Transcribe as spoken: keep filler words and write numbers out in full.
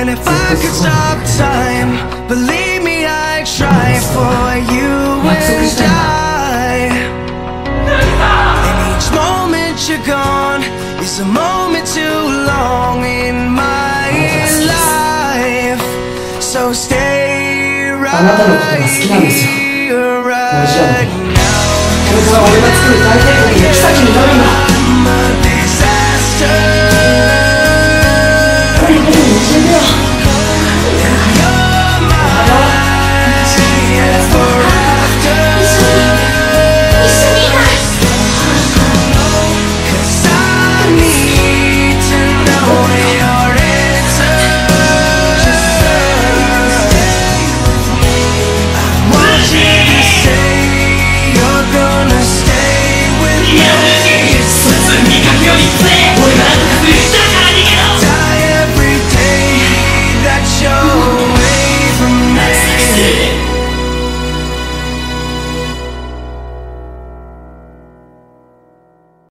And if I could stop time, believe me, I'd try for you and I. And each moment you're gone is a moment too long in my life. So stay right here right now. これから俺が作る大帝国の草木になるんだ。